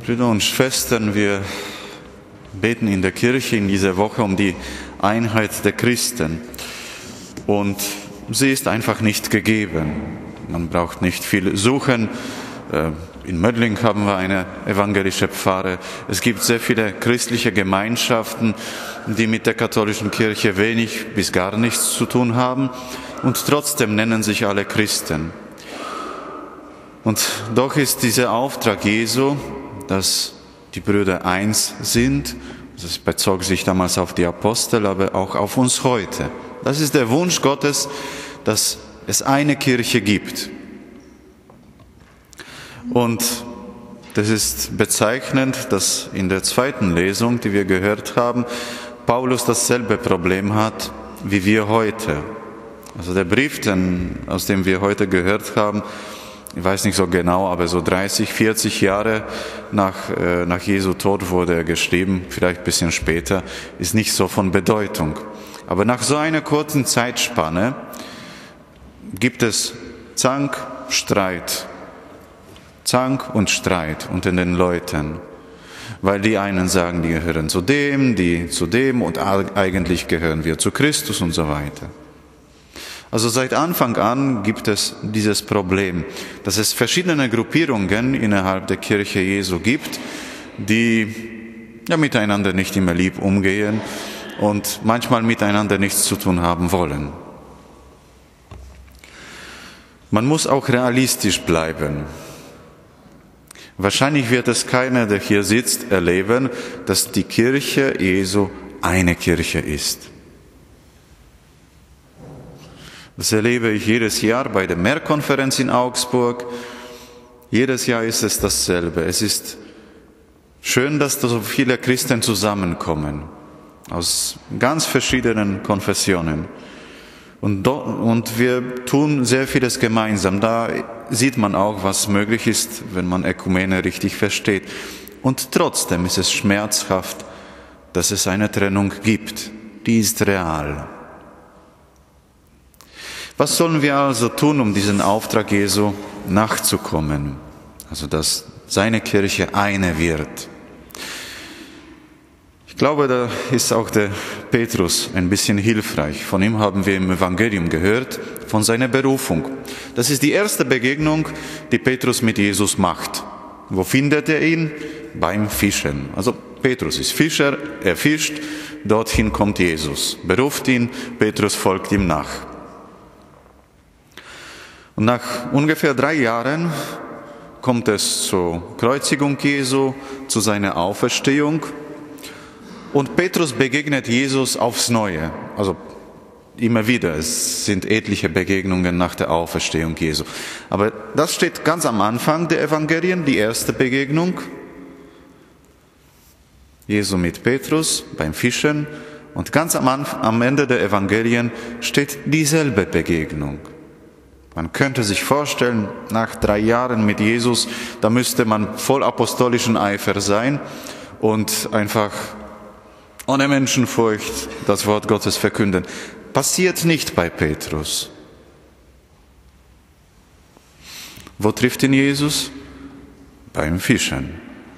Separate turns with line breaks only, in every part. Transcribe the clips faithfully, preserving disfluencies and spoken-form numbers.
Brüder und Schwestern, wir beten in der Kirche in dieser Woche um die Einheit der Christen. Und sie ist einfach nicht gegeben. Man braucht nicht viel suchen. In Mödling haben wir eine evangelische Pfarre. Es gibt sehr viele christliche Gemeinschaften, die mit der katholischen Kirche wenig bis gar nichts zu tun haben. Und trotzdem nennen sich alle Christen. Und doch ist dieser Auftrag Jesu, dass die Brüder eins sind. Das bezog sich damals auf die Apostel, aber auch auf uns heute. Das ist der Wunsch Gottes, dass es eine Kirche gibt. Und das ist bezeichnend, dass in der zweiten Lesung, die wir gehört haben, Paulus dasselbe Problem hat wie wir heute. Also der Brief, den, aus dem wir heute gehört haben, ich weiß nicht so genau, aber so dreißig, vierzig Jahre nach, äh, nach Jesu Tod wurde er geschrieben, vielleicht ein bisschen später, ist nicht so von Bedeutung. Aber nach so einer kurzen Zeitspanne gibt es Zank, Streit. Zank und Streit unter den Leuten. Weil die einen sagen, die gehören zu dem, die zu dem und eigentlich gehören wir zu Christus und so weiter. Also seit Anfang an gibt es dieses Problem, dass es verschiedene Gruppierungen innerhalb der Kirche Jesu gibt, die ja miteinander nicht immer lieb umgehen und manchmal miteinander nichts zu tun haben wollen. Man muss auch realistisch bleiben. Wahrscheinlich wird es keiner, der hier sitzt, erleben, dass die Kirche Jesu eine Kirche ist. Das erlebe ich jedes Jahr bei der Mehrkonferenz in Augsburg. Jedes Jahr ist es dasselbe. Es ist schön, dass da so viele Christen zusammenkommen, aus ganz verschiedenen Konfessionen. Und, do, und wir tun sehr vieles gemeinsam. Da sieht man auch, was möglich ist, wenn man Ökumene richtig versteht. Und trotzdem ist es schmerzhaft, dass es eine Trennung gibt. Die ist real. Was sollen wir also tun, um diesen Auftrag Jesu nachzukommen? Also, dass seine Kirche eine wird. Ich glaube, da ist auch der Petrus ein bisschen hilfreich. Von ihm haben wir im Evangelium gehört, von seiner Berufung. Das ist die erste Begegnung, die Petrus mit Jesus macht. Wo findet er ihn? Beim Fischen. Also Petrus ist Fischer, er fischt, dorthin kommt Jesus. Beruft ihn, Petrus folgt ihm nach. Und nach ungefähr drei Jahren kommt es zur Kreuzigung Jesu, zu seiner Auferstehung. Und Petrus begegnet Jesus aufs Neue. Also immer wieder, es sind etliche Begegnungen nach der Auferstehung Jesu. Aber das steht ganz am Anfang der Evangelien, die erste Begegnung. Jesu mit Petrus beim Fischen. Und ganz am, Anfang, am Ende der Evangelien steht dieselbe Begegnung. Man könnte sich vorstellen, nach drei Jahren mit Jesus, da müsste man voll apostolischen Eifer sein und einfach ohne Menschenfurcht das Wort Gottes verkünden. Passiert nicht bei Petrus. Wo trifft ihn Jesus? Beim Fischen.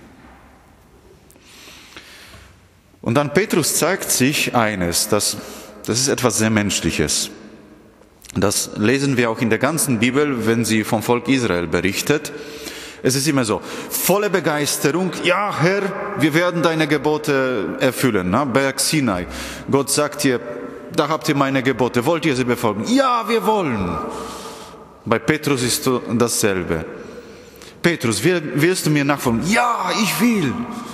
Und dann Petrus zeigt sich eines, das, das ist etwas sehr Menschliches. Das lesen wir auch in der ganzen Bibel, wenn sie vom Volk Israel berichtet. Es ist immer so, volle Begeisterung, ja Herr, wir werden deine Gebote erfüllen, ne? Berg Sinai. Gott sagt dir, da habt ihr meine Gebote, wollt ihr sie befolgen? Ja, wir wollen. Bei Petrus ist dasselbe. Petrus, willst du mir nachfolgen? Ja, ich will.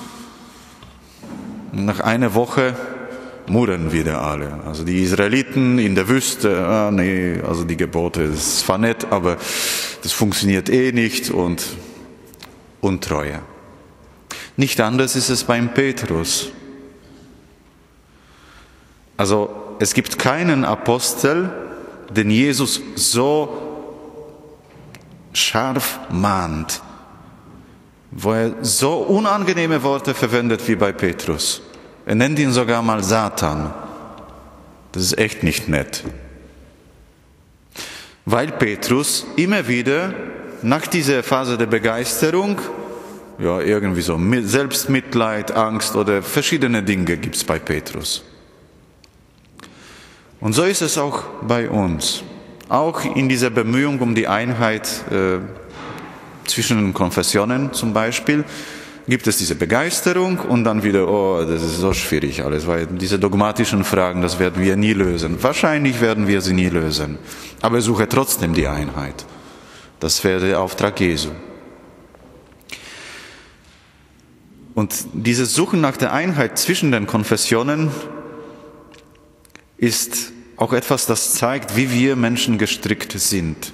Und nach einer Woche murren wieder alle. Also die Israeliten in der Wüste, ah, nee, also die Gebote, das ist zwar nett, aber das funktioniert eh nicht und Untreue. Nicht anders ist es beim Petrus. Also es gibt keinen Apostel, den Jesus so scharf mahnt, wo er so unangenehme Worte verwendet wie bei Petrus. Er nennt ihn sogar mal Satan. Das ist echt nicht nett. Weil Petrus immer wieder nach dieser Phase der Begeisterung ja, irgendwie so Selbstmitleid, Angst oder verschiedene Dinge gibt es bei Petrus. Und so ist es auch bei uns. Auch in dieser Bemühung um die Einheit äh, zwischen den Konfessionen zum Beispiel, gibt es diese Begeisterung und dann wieder, oh, das ist so schwierig alles, weil diese dogmatischen Fragen, das werden wir nie lösen. Wahrscheinlich werden wir sie nie lösen. Aber ich suche trotzdem die Einheit. Das wäre der Auftrag Jesu. Und dieses Suchen nach der Einheit zwischen den Konfessionen ist auch etwas, das zeigt, wie wir Menschen gestrickt sind.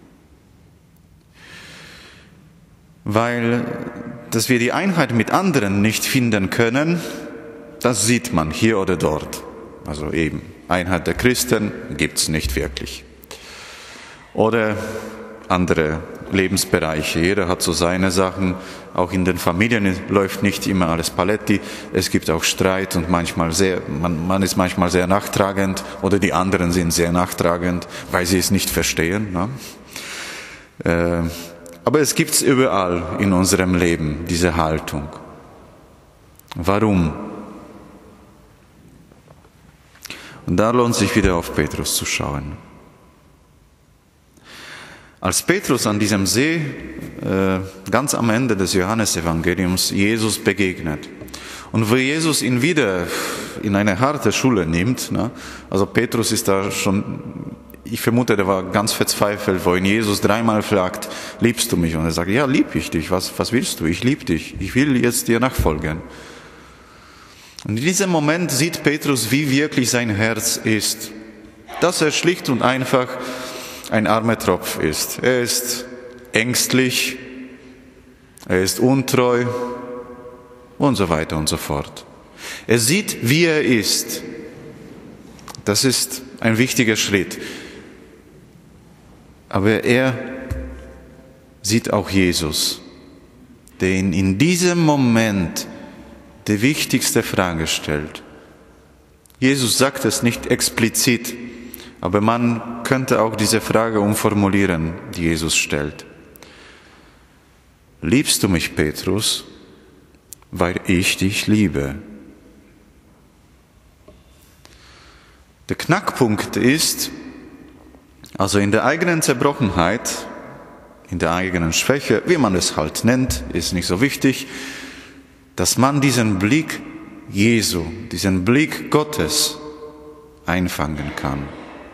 Weil, dass wir die Einheit mit anderen nicht finden können, das sieht man hier oder dort. Also eben, Einheit der Christen gibt's nicht wirklich. Oder andere Lebensbereiche. Jeder hat so seine Sachen. Auch in den Familien läuft nicht immer alles paletti. Es gibt auch Streit und manchmal sehr, man, man ist manchmal sehr nachtragend oder die anderen sind sehr nachtragend, weil sie es nicht verstehen. Ne? Äh, aber es gibt's überall in unserem Leben, diese Haltung. Warum? Und da lohnt sich wieder auf Petrus zu schauen. Als Petrus an diesem See, äh, ganz am Ende des Johannesevangeliums, Jesus begegnet und wo Jesus ihn wieder in eine harte Schule nimmt, ne? Also Petrus ist da schon, ich vermute, der war ganz verzweifelt, wo ihn Jesus dreimal fragt, liebst du mich? Und er sagt, ja, lieb ich dich, was, was willst du? Ich lieb dich, ich will jetzt dir nachfolgen. Und in diesem Moment sieht Petrus, wie wirklich sein Herz ist, dass er schlicht und einfach ein armer Tropf ist. Er ist ängstlich, er ist untreu und so weiter und so fort. Er sieht, wie er ist. Das ist ein wichtiger Schritt. Aber er sieht auch Jesus, der ihn in diesem Moment die wichtigste Frage stellt. Jesus sagt es nicht explizit, aber man könnte auch diese Frage umformulieren, die Jesus stellt. Liebst du mich, Petrus, weil ich dich liebe? Der Knackpunkt ist, also in der eigenen Zerbrochenheit, in der eigenen Schwäche, wie man es halt nennt, ist nicht so wichtig, dass man diesen Blick Jesu, diesen Blick Gottes einfangen kann.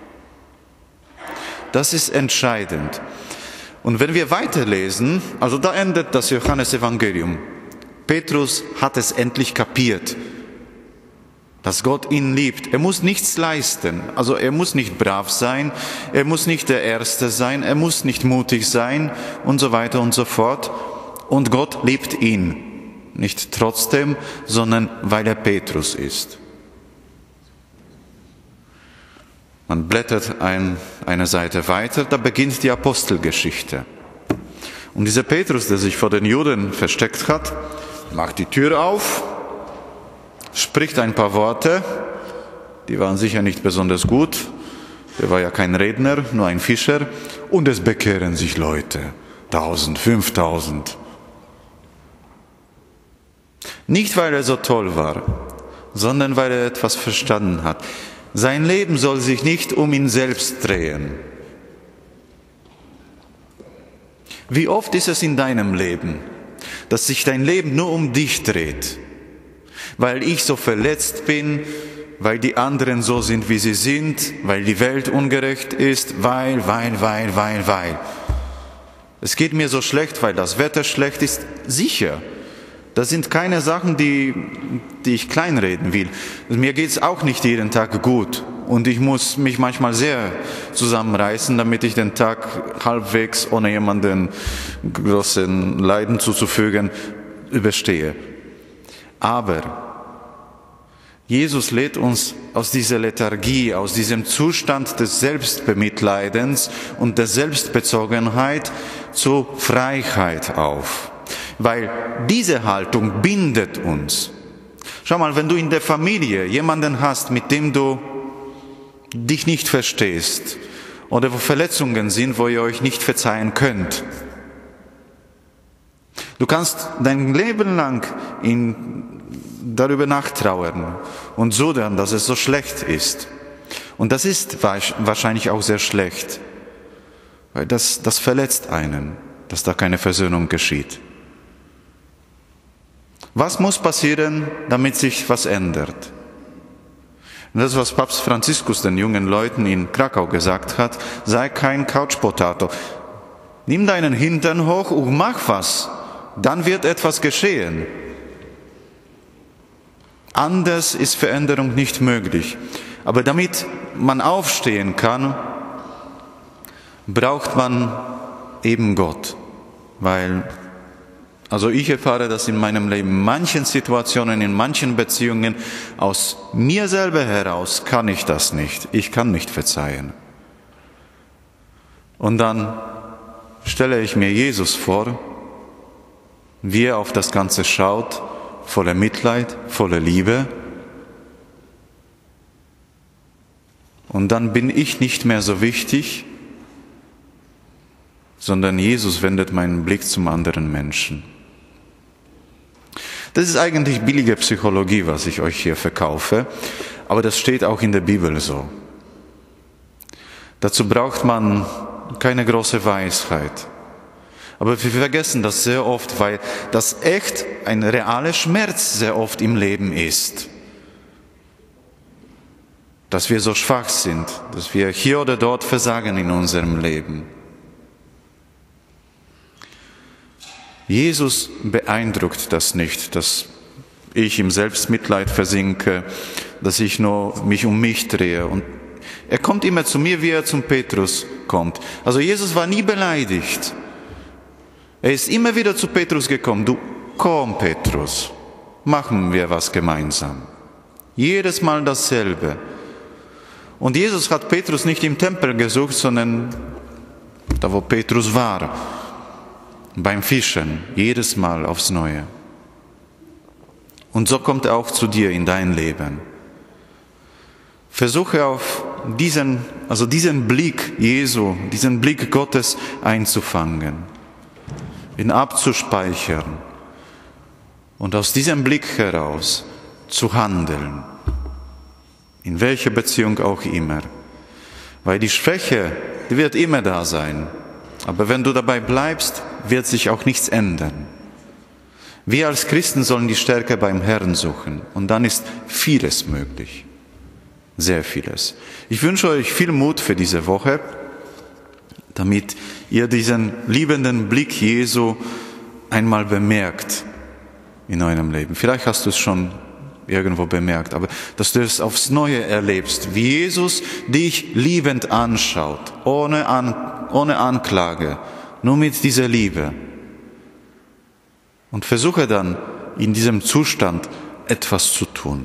Das ist entscheidend. Und wenn wir weiterlesen, also da endet das Johannesevangelium. Petrus hat es endlich kapiert, dass Gott ihn liebt. Er muss nichts leisten. Also er muss nicht brav sein, er muss nicht der Erste sein, er muss nicht mutig sein und so weiter und so fort. Und Gott liebt ihn. Nicht trotzdem, sondern weil er Petrus ist. Man blättert ein, eine Seite weiter, da beginnt die Apostelgeschichte. Und dieser Petrus, der sich vor den Juden versteckt hat, macht die Tür auf, spricht ein paar Worte, die waren sicher nicht besonders gut, der war ja kein Redner, nur ein Fischer, und es bekehren sich Leute, tausend, fünftausend. Nicht, weil er so toll war, sondern weil er etwas verstanden hat. Sein Leben soll sich nicht um ihn selbst drehen. Wie oft ist es in deinem Leben, dass sich dein Leben nur um dich dreht? Weil ich so verletzt bin, weil die anderen so sind, wie sie sind, weil die Welt ungerecht ist, weil, weil, weil, weil, weil. Es geht mir so schlecht, weil das Wetter schlecht ist. Sicher. Das sind keine Sachen, die, die ich kleinreden will. Mir geht's auch nicht jeden Tag gut. Und ich muss mich manchmal sehr zusammenreißen, damit ich den Tag halbwegs, ohne jemanden großen Leiden zuzufügen, überstehe. Aber Jesus lädt uns aus dieser Lethargie, aus diesem Zustand des Selbstbemitleidens und der Selbstbezogenheit zur Freiheit auf. Weil diese Haltung bindet uns. Schau mal, wenn du in der Familie jemanden hast, mit dem du dich nicht verstehst oder wo Verletzungen sind, wo ihr euch nicht verzeihen könnt, Du kannst dein Leben lang in, darüber nachtrauern und sudern, dass es so schlecht ist. Und das ist wahrscheinlich auch sehr schlecht, weil das, das verletzt einen, dass da keine Versöhnung geschieht. Was muss passieren, damit sich was ändert? Und das, was Papst Franziskus den jungen Leuten in Krakau gesagt hat, sei kein Couch-Potato. Nimm deinen Hintern hoch und mach was, dann wird etwas geschehen. Anders ist Veränderung nicht möglich. Aber damit man aufstehen kann, braucht man eben Gott. Weil, also ich erfahre das in meinem Leben, in manchen Situationen, in manchen Beziehungen, aus mir selber heraus kann ich das nicht. Ich kann nicht verzeihen. Und dann stelle ich mir Jesus vor, wie er auf das Ganze schaut, voller Mitleid, voller Liebe. Und dann bin ich nicht mehr so wichtig, sondern Jesus wendet meinen Blick zum anderen Menschen. Das ist eigentlich billige Psychologie, was ich euch hier verkaufe, aber das steht auch in der Bibel so. Dazu braucht man keine große Weisheit. Aber wir vergessen das sehr oft, weil das echt ein realer Schmerz sehr oft im Leben ist. Dass wir so schwach sind, dass wir hier oder dort versagen in unserem Leben. Jesus beeindruckt das nicht, dass ich im Selbstmitleid versinke, dass ich nur mich um mich drehe. Und er kommt immer zu mir, wie er zum Petrus kommt. Also Jesus war nie beleidigt. Er ist immer wieder zu Petrus gekommen. Du, komm Petrus, machen wir was gemeinsam. Jedes Mal dasselbe. Und Jesus hat Petrus nicht im Tempel gesucht, sondern da, wo Petrus war. Beim Fischen, jedes Mal aufs Neue. Und so kommt er auch zu dir in dein Leben. Versuche auf diesen, also diesen Blick Jesu, diesen Blick Gottes einzufangen, ihn abzuspeichern und aus diesem Blick heraus zu handeln, in welcher Beziehung auch immer. Weil die Schwäche, die wird immer da sein. Aber wenn du dabei bleibst, wird sich auch nichts ändern. Wir als Christen sollen die Stärke beim Herrn suchen. Und dann ist vieles möglich. Sehr vieles. Ich wünsche euch viel Mut für diese Woche, damit ihr diesen liebenden Blick Jesu einmal bemerkt in eurem Leben. Vielleicht hast du es schon irgendwo bemerkt, aber dass du es aufs Neue erlebst, wie Jesus dich liebend anschaut, ohne, An- ohne Anklage, nur mit dieser Liebe. Und versuche dann in diesem Zustand etwas zu tun.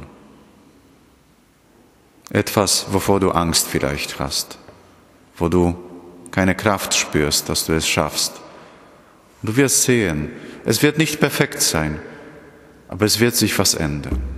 Etwas, wovor du Angst vielleicht hast, wo du keine Kraft spürst, dass du es schaffst. Du wirst sehen, es wird nicht perfekt sein, aber es wird sich was ändern.